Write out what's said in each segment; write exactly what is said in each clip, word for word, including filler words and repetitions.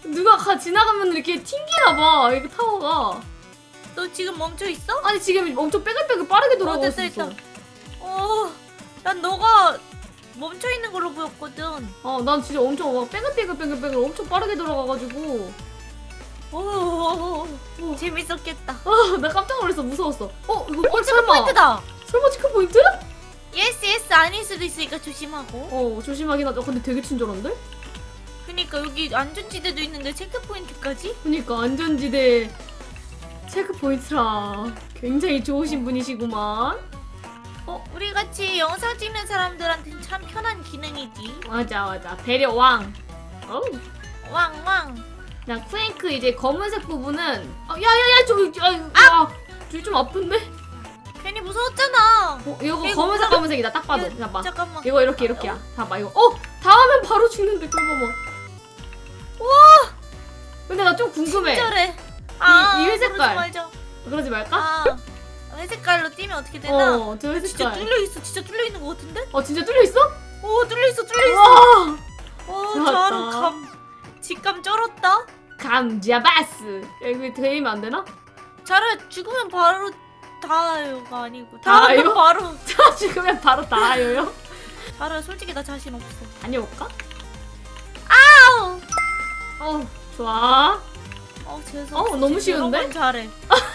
누가 가 지나가면 이렇게 튕기나봐 이거 타워가. 너 지금 멈춰 있어? 아니 지금 엄청 빼글빼글 빠르게 돌아가고 어, 있어. 됐다, 됐다. 어, 난 너가 멈춰 있는 걸로 보였거든. 어난 진짜 엄청 막 빼글빼글빼글빼글 엄청 빠르게 돌아가가지고. 오, 오, 오, 재밌었겠다. 아나 깜짝 놀랐어. 무서웠어. 어 이거 어, 체크 설마 포인트다. 설마 체크 포인트? 예스 예스 아닐 수도 있으니까 조심하고. 어 조심하긴 하죠. 근데 되게 친절한데? 그니까 여기 안전지대도 있는데 체크 포인트까지? 그니까 안전지대 체크 포인트라 굉장히 좋으신 분이시구만. 어, 우리 같이 영상 찍는 사람들한테는 참 편한 기능이지. 맞아 맞아 배려 왕. 어우. 왕왕. 자 쿠앤크 이제 검은색 부분은 아, 야야야 저기 아유 아! 저기 좀 아픈데? 괜히 무서웠잖아. 어, 이거 이거 검은색 뭐야? 검은색이다 딱 봐도. 이거, 봐봐 잠깐만. 이거 이렇게 이렇게야. 봐봐 이거 어! 닿으면 바로 죽는데 그거 봐봐. 우와. 근데 나 좀 궁금해. 친절해. 아, 이 회색깔. 그러지 말자. 그러지 말까? 아, 회색깔로 뛰면 어떻게 되나? 어, 저 진짜 회색깔. 뚫려 있어. 진짜 뚫려 있는 것 같은데? 어, 진짜 뚫려 있어? 오, 뚫려 있어. 뚫려 있어. 와! 오, 좋았다. 저하루 감 직감 쩔었다. 감자바스. 야, 이거 되면 안 되나? 자라 죽으면 바로 다요가 아니고 다요? 다요 바로. 자, 죽으면 바로 닿아요. 자라 솔직히 나 자신 없어. 다녀올까? 아우. 어, 좋아. 어, 죄송. 어, 너무 쉬운데? 여러 번 잘해.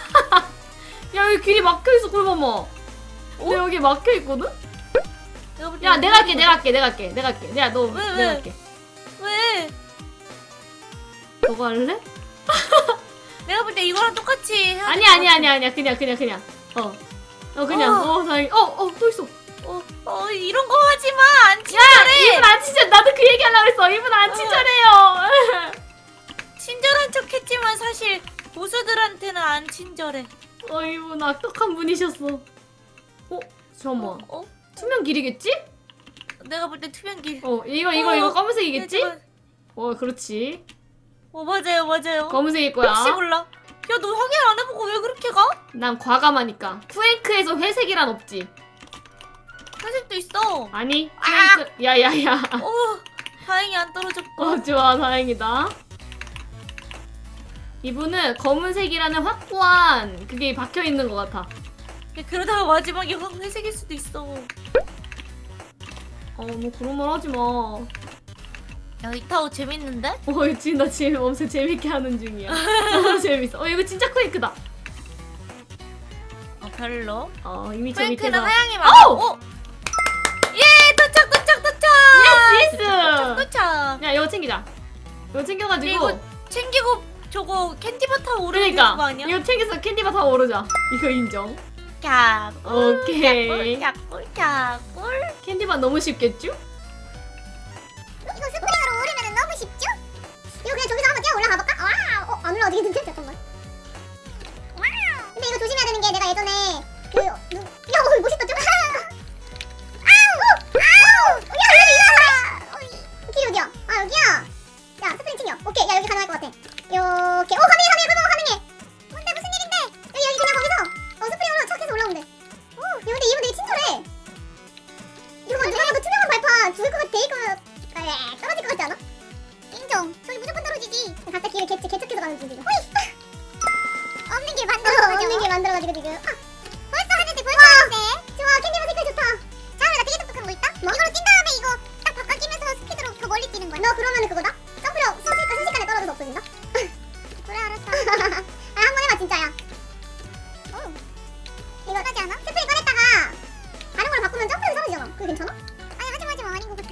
야, 여기 길이 막혀있어, 꿀봐봐. 근데 여기 막혀있거든? 내가 볼 야, 때 내가 할게, 내가 할게, 내가 할게, 내가 할게. 내가 너, 왜, 내가 왜? 할게. 왜? 너가 할래? 내가 볼 때 이거랑 똑같이 해야 아니야, 아니야, 아니야, 아니야. 그냥, 그냥, 그냥. 어. 어, 그냥. 어. 어, 다행히. 어, 어, 또 있어. 어, 어, 이런 거 하지 마. 안 야, 친절해. 이분 안 친절. 나도 그 얘기 하려고 했어. 이분 안 어. 친절해요. 친절한 척했지만 사실 보수들한테는 안 친절해. 어, 이분 악독한 분이셨어. 어, 잠깐만. 어? 투명 길이겠지? 내가 볼 때 투명길. 어, 이거, 이거, 이거 어, 검은색이겠지? 내가- 어, 그렇지. 어, 맞아요, 맞아요. 검은색일 거야. 혹시 몰라. 야, 너 확인 안 해보고 왜 그렇게 가? 난 과감하니까. 쿠앤크에서 회색이란 없지. 회색도 있어. 아니, 쿠앤크. 야야야. 어, 다행히 안 떨어졌고. 어, 좋아, 다행이다. 이분은 검은색이라는 확고한 그게 박혀 있는 것 같아. 야, 그러다가 마지막에 확 회색일 수도 있어. 어, 뭐 그런 말 하지 마. 어, 야, 이 타워 재밌는데? 지금 나 지금 엄청 재밌게 하는 중이야. 너무 재밌어. 어, 이거 진짜 쿠앤크다. 어, 별로. 어, 이미 저 프랭크는 밑에서. 하양이 맞아. 아우! 어? 예, 도착, 도착, 도착! 예스, 예스! 도착. 야, 이거 챙기자. 이거 챙겨가지고. 이거 챙기고 저거 캔디바 타고 오르는 그러니까 거 아니야? 이거 챙겨서 캔디바 타고 오르자. 이거 인정. 캬꿀, 오케이. 캬꿀, 캬꿀. 캔디바 너무 쉽겠죠? 이거 스프링으로 오르면 너무 쉽죠? 이거 그냥 저기서 한번 뛰어 올라가 볼까? 와우! 어, 안 올라가겠는데? 잠깐만. 와우! 근데 이거 조심해야 되는 게 내가 예전에 그 누... 야, 어, 멋있다 좀. 아우! 아우! 야, 여기 이거! 어, 길 어디야? 아, 여기야. 야, 스프링 챙겨. 오케이, 야, 여기 가능할 것 같아. 요렇게. 오, 가능해, 가능해, 그거 가능해. 뭔데, 무슨 일인데? 여기, 여기 그냥 거기서 어, 스프링 올라 착해서 올라오면 돼. 오, 야, 근데 이분 되게 친절해. 이거 누가 봐도 투명한 발판 죽을 것 같아. 이거 에, 떨어질 것 같지 않아? 인정. 저기 무조건 떨어지지. 각자 길을 개척, 개척해서 가는 중 지금. 호이! 없는 길 만들어가지고. 어, 없는 길 만들어가지고 지금. 아, 벌써 하는데 벌써 하는데. 좋아, 캔디바 색깔 좋다. 잠깐만, 나 되게 똑똑한 거 있다. 뭐? 이걸로 뛴 다음에 이거 딱 바꿔 끼면서 스피드로 더 멀리 뛰는 거야. 너 그러면은 그거다? 점프력 순식간 순식간에 떨어져서 없어진다? 그래, 알았어. 아, 한 번 해봐 진짜야. 오, 이거 하지 않아? 스프링 꺼냈다가 다른 걸로 바꾸면 점프력이 떨어지잖아. 그거 괜찮아? 아니, 하지마, 하지마. 아닌 거 같아.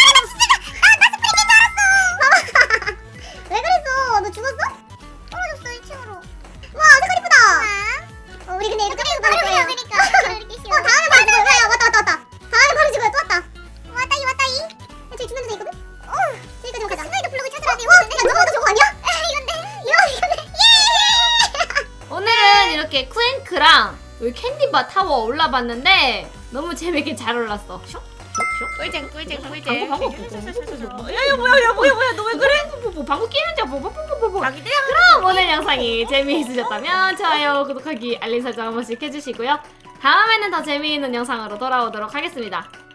왜 그랬어? 너 죽었어? 떨어졌어 일 층으로. 와, 색깔 이쁘다. 어, 우리 근데 이거 끝내고 바로 거예요. 그러니까. 어, 다음에 바로 죽어요. 야, 왔다 왔다 왔다. 다음에 바로 죽어요. 또 왔다. 왔다이 왔다이. 야, 저기 주변에 있거든? 어, 저기까지 좀 가자. 스파이더 블록을 찾으라. 어, 야, 저거도 저거 아니야? 이건데. 이거 이건데. 예! 오늘은 이렇게 쿠앤크랑 여기 캔디바 타워 올라봤는데 너무 재밌게 잘 올랐어. 슉? 슉? 꿀잼, 꿀잼, 방구, 꿀잼. 방구, 방구. 야, 야, 뭐야, 야, 뭐야, 뭐야, 너 왜 그래? 뭐 방구 끼는지 뭐 뭐, 뭐, 뭐, 뭐. 자기들 그럼 오늘 영상이 재미있으셨다면 좋아요, 구독하기, 알림 설정 한 번씩 해주시고요. 다음에는 더 재미있는 영상으로 돌아오도록 하겠습니다.